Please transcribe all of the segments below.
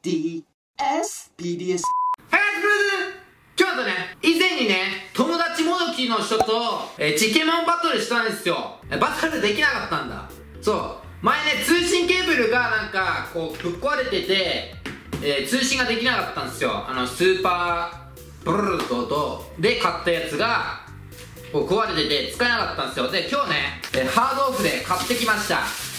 PDS はい、今日だとね、以前にね、友達もどきの人と、チケモンバトルしたんですよ。バトルできなかったんだ。そう。前ね、通信ケーブルがなんか、こう、ぶっ壊れてて、通信ができなかったんですよ。スーパーブルルトと、で買ったやつが、こう壊れてて使えなかったんですよ。で、今日ね、ハードオフで買ってきました。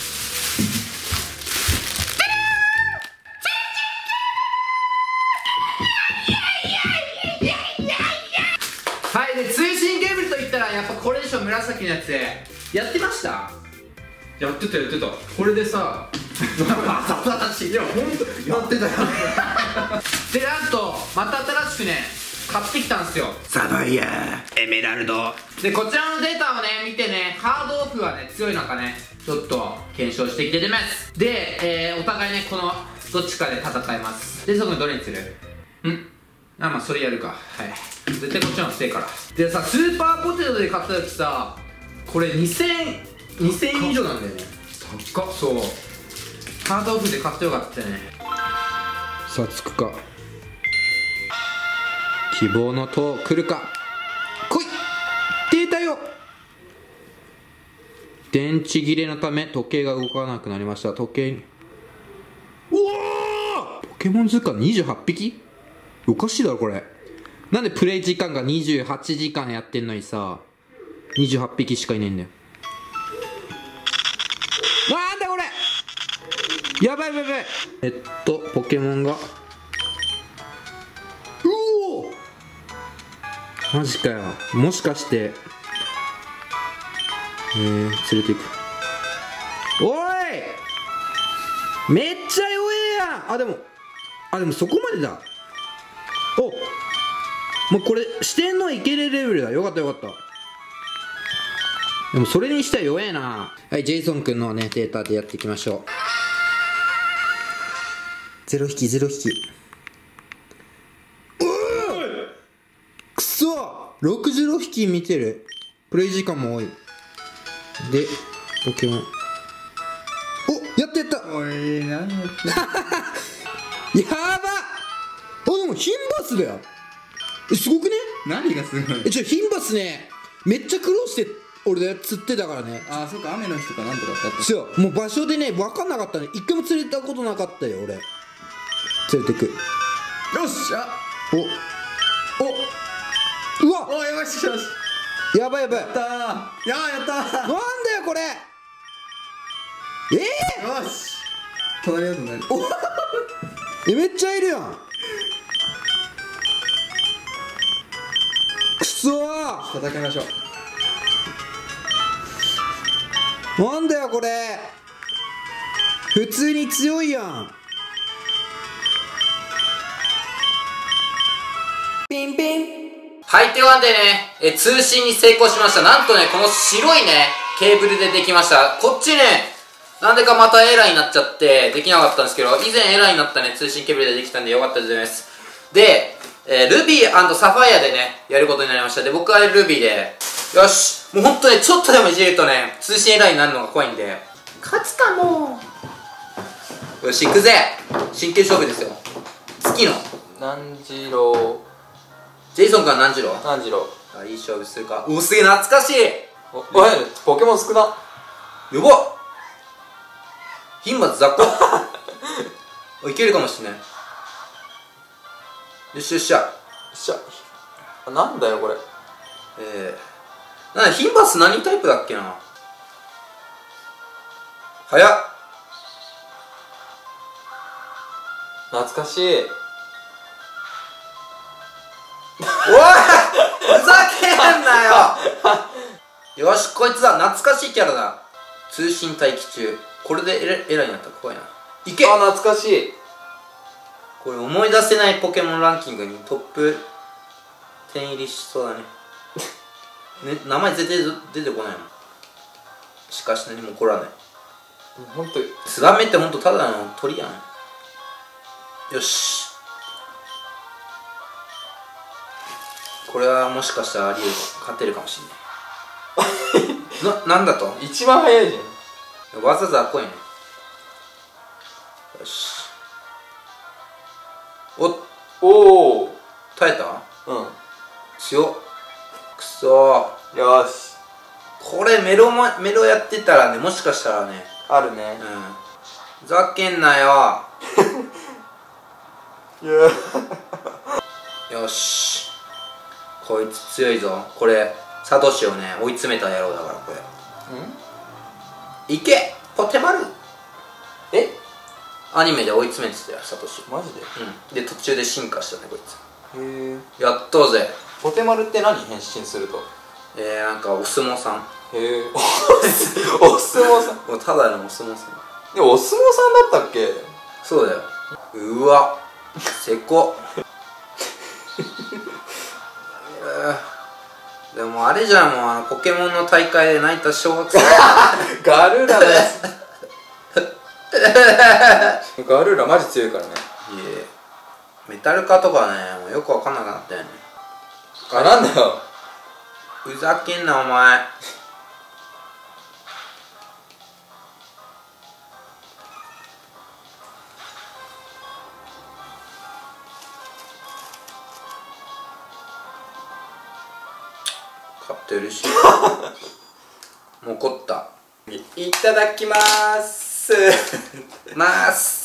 はい、で通信ケーブルといったらやっぱこれでしょ、紫のやつ。やってました？ やってた。これでさいや、ほんとやってたよで、なんとまた新しくね買ってきたんですよ。 サファイアエメラルドで、こちらのデータをね見てね、ハードオフはね強いのかねちょっと検証してきて出ます。で、お互いねこのどっちかで戦います。で、そこにどれにする？まあそれやるか。はい、絶対こっちの方が強いから。でさ、スーパーポテトで買った時さ、これ2000円以上なんだよね。高っ。そう、ハードオフで買ってよかったね。さあ、つくか。希望の塔来るか。来い。出たよ。電池切れのため時計が動かなくなりました。時計に、うわー、ポケモン図鑑28匹。おかしいだろこれ。なんでプレイ時間が28時間やってんのにさ28匹しかいないんだよ。なんだこれ、やばい。ポケモンが、うおー、マジかよ。もしかして連れていく。おい、めっちゃ弱えやん。でもそこまでだ。もうこれ四天王いけるレベルだ。よかった。でもそれにしては弱えな。はい、ジェイソン君のねデータでやっていきましょう。0匹。くそ、66匹見てる。プレイ時間も多い。で、ポケモン、やった。 おい、何やってんのやばっ。でも牝馬スだよ。すごくね？ 何がすごい？ 牝馬スね、めっちゃ苦労して俺釣ってたからね。 そっか、雨の日とかなんとかだった。 そう、もう場所でね分かんなかったね。一回も釣れたことなかったよ俺。連れてく。 よし。 うわ、 よし。 やばい。 やったー。 なんだよこれ。 よし。隣だと何？ めっちゃいるやん。くそー、 戦いましょう。 なんだよこれ。普通に強いやん。ピン。はい、というわけでね、通信に成功しました。なんとね、この白いねケーブルでできました。こっちね、なんでかまたエラーになっちゃってできなかったんですけど、以前エラーになったね通信ケーブルでできたんでよかったです。で、ルビー&サファイアでねやることになりました。で、僕はルビーで、よし、もうほんとね、ちょっとでもいじるとね通信エラーになるのが怖いんで、勝つかも。よし、行くぜ。真剣勝負ですよ。月の何次郎？ ジェイソンから何次郎？ 何次郎？ いい勝負するか。すげえ懐かしい。 おい、ポケモン少な。 やばっ。牝馬雑魚いけるかもしれない。よっしゃ。 なんだよこれ。 牝馬ス何タイプだっけな。早っ。 懐かしい。 おい、ふざけんなよよし、こいつだ。懐かしいキャラだ。通信待機中。これでエラーになったら怖いな。いけ。 懐かしい。 これ思い出せないポケモンランキングにトップ10入りしそうだね名前絶対出てこないもん。しかし何も起こらない。 ほんとツバメってほんとただの鳥やん。よし、これはもしかしたらありえる。勝てるかもしれないなんだと。 一番早いじゃん。 わざわざこいね。よし、 おお。 耐えた。 うん。 強っ。くそー。 よし。 これメロやってたらね、もしかしたらね。 あるね。 ふざけんなよ。 いや。 よし。こいつ強いぞ。これサトシをね追い詰めた野郎だからこれ。いけポテマル。 え、 アニメで追い詰めてたよサトシ。 マジで。 で途中で進化したねこいつ。 へえ。 やったぜ。 ポテマルって何変身すると。 なんかお相撲さん。 へえ。お相撲さん。 もうただのお相撲さん。 でもお相撲さんだったっけ。 そうだよ。うわせこでもあれじゃん、もうポケモンの大会で泣いた小学生ガルーラのやつ。ガルーラマジ強いからね。 いえメタル化とかねもうよくわかんなくなったよね。 あ、なんだよ。 ふざけんなお前。買ってるしもう怒った。 いただきまーす。 まーす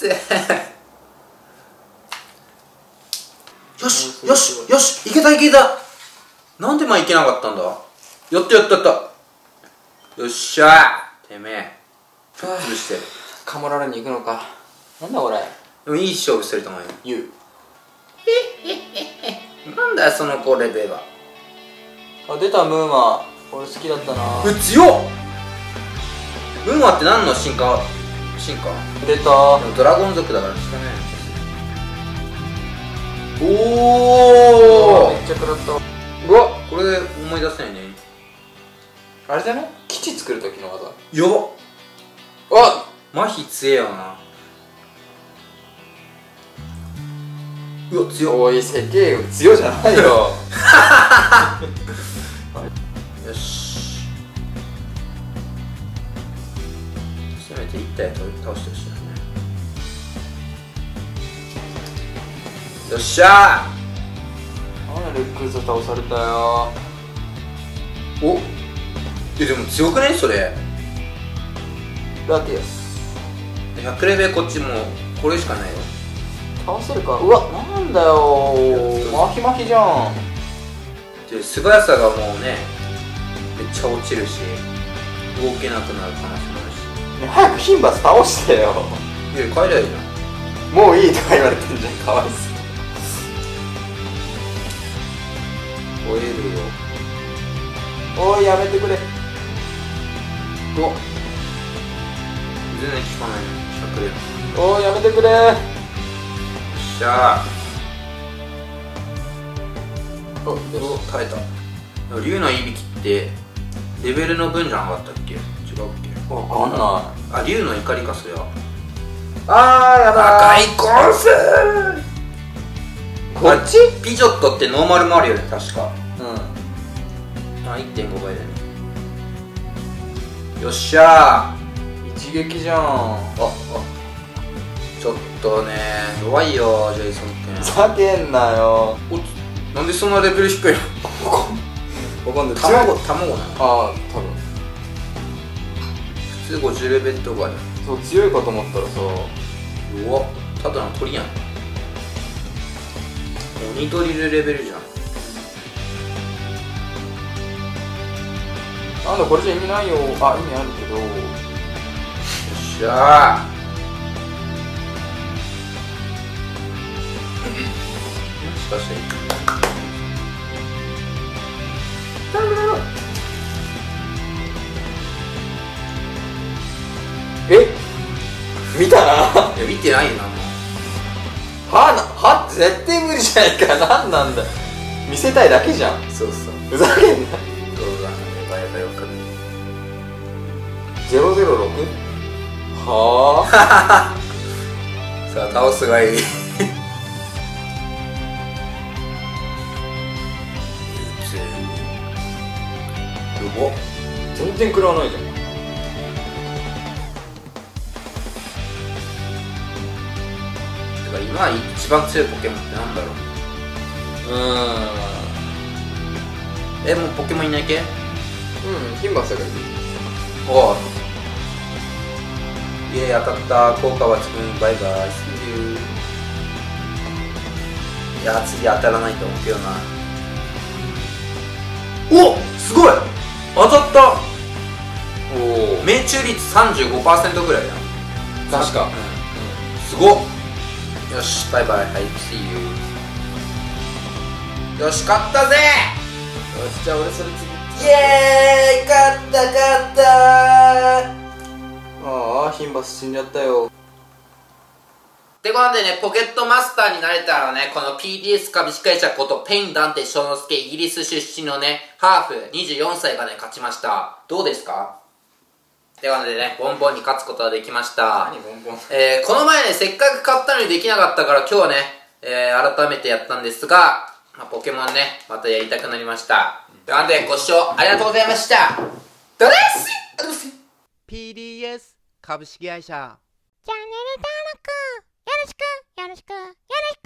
よしよしよし、いけたいけた。なんで前いけなかったんだ。やったやったやった。よっしゃー。てめえぶっ潰して。 カモラルに行くのか。なんだこれ。 でもいい勝負してると思うよ。 ユウ。 なんだよその子レベルは。 あ、出たムーマ。俺好きだったな。 強っ。ムーマって何の進化。 出た。 でもドラゴン族だからしかね。おおめっちゃ食らった。 うわこれで思い出せないね。 あれじゃね、基地作る時の技。 やばっ。 あ、 麻痺強えよな。うわ強っ。 おい、せけよ。強じゃないよ。 よしせめて1体倒してほしいね。よっしゃなんでレックス倒されたよ。 ー。おでも強くねそれ。 ラティアス 100レベルこっちもうこれしかないよ。 倒せるか。うわ、なんだよ。マヒマヒじゃん。 で素早さがもうねめっちゃ落ちるし動けなくなる可能性もあるし。 ね、早くヒンバス倒してよ。 いや帰りゃいいじゃん。 もういいとか言われてんじゃん。かわいそう。 吠えるよ。 おい、やめてくれ。 うわ全然効かないね100レベル。 おい、やめてくれ。 よっしゃー。お耐えた。竜のいびきってレベルの分じゃなかったっけ。違うっけ。 わかんない。 あ竜の怒りかそれは。 あー、やだ赤いコースこっち。 ピジョットってノーマルもあるよね確か。 うあ 1.5 倍だよね。よっしゃー。 ん。一撃じゃん。 ちょっとね弱いよジェイソン君。 ふざけんなよ。 おなんでそんなレベル低いの。 わかんない。 卵なの。 ああ、多分。 普通50レベルとかで。 そう、強いかと思ったらさ。 うわただの鳥やん。鬼ドリルレベルじゃん。 なんだこれじゃ意味ないよ。あ、意味あるけど。 よっしゃー。しかしえ、見たな。 いや見てないよなもう。 はって絶対無理じゃないか。なんなんだ。見せたいだけじゃん。 そうそうふざけんな。 そうだね。やばいよくね。 006？ はあ。 さあ倒すがいい。お全然食らわないじゃん。 てか今一番強いポケモンってなんだろう。もうポケモンいない系？ ヒンバスがいい。 おう、イエーイ、当たった。効果はつくん。バイバイ。See you。いや次当たらないと思うけどな。お、すごい当たった。 おお、 命中率 35% ぐらいだ。 確か。 すごっ。よし、バイバイ。はい、See you。よし、勝ったぜ。 よし、じゃあ俺それ次。 イエーイ、勝ったああ、ヒンバス死んじゃったよ。 ってことでね、ポケットマスターになれたらね、この PDS 株式会社ことペインダンテ翔之介、イギリス出身のね、ハーフ24歳がね、勝ちました。どうですか？ってことでね、ボンボンに勝つことができました。 何ボンボン。 この前ね、せっかく買ったのにできなかったから今日はね、改めてやったんですが、ポケモンね、またやりたくなりました。ということで、ご視聴ありがとうございました。ドレス PDS 株式会社チャンネル登録よろしくよろしくよろしく